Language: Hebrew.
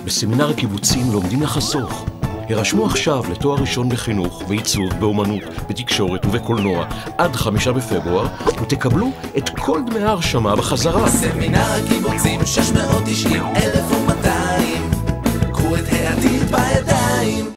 בסמינר הקיבוצים לומדים לחסוך. הרשמו עכשיו לתואר ראשון בחינוך, בעיצוב, באומנות, בתקשורת ובקולנוע עד 5 בפברואר ותקבלו את כל דמי ההרשמה בחזרה. סמינר הקיבוצים 690,200